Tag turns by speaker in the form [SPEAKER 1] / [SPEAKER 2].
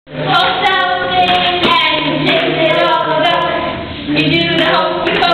[SPEAKER 1] Fall down and chase it all about. You do know you